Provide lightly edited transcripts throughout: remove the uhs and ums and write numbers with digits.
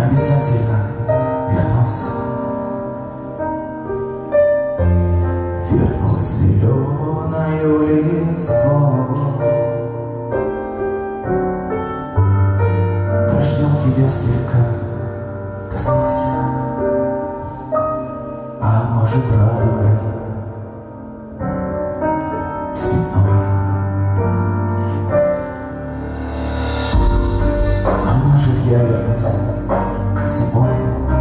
обязательно вернусь. Вернуть зеленою листвой, дождем тебя слегка коснусь, а может радугой цветной, а может я вернусь зимой.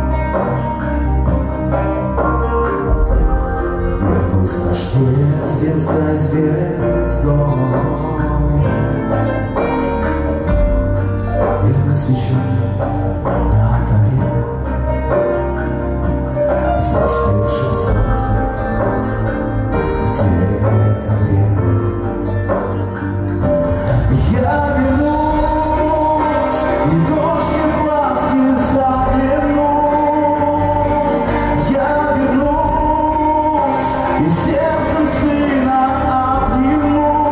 Вернусь рождественской звездой, вернусь свечой на алтаре, застывшим солнцем в декабре. Я вернусь, и дождь в глазки загляну. Я вернусь, и сердцем сына обниму.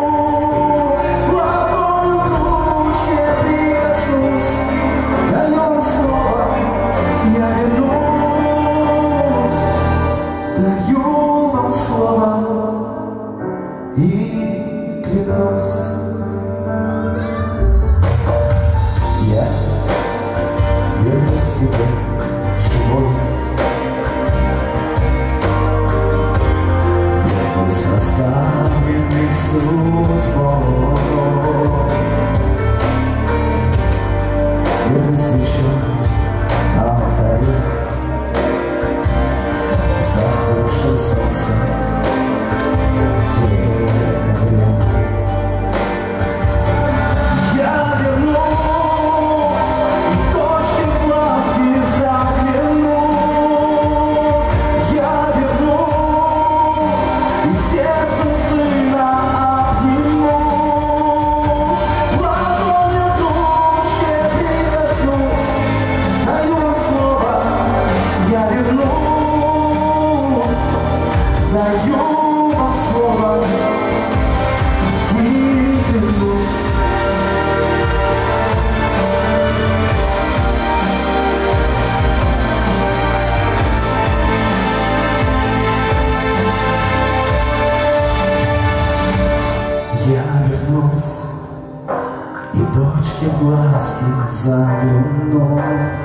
Ладонью к ручке прикоснусь, даю слово, я вернусь. Даю вам слово и клянусь. Я вернусь к тебе живой, вернусь расставленный судьбой, вернусь еще на алтаре, застывшим солнцем в декабре. Я вернусь, и точки в глазки загляну. Я вернусь, и сердцем сына обниму. Ладонью к ручке прикоснусь, даю вам слово, я вернусь. Даю вам слово и клянусь. Я вернусь, и дочке в глазки загляну.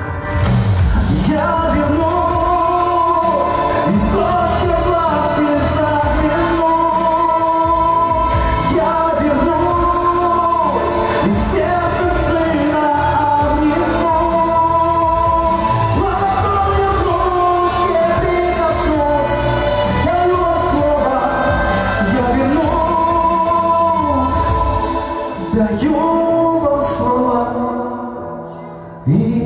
Я вернусь, и дочке в глазки загляну. Я вернусь, и сердце сына обниму. Ладонью к ручке прикоснусь, даю вам слово, я вернусь. Даю вам слово и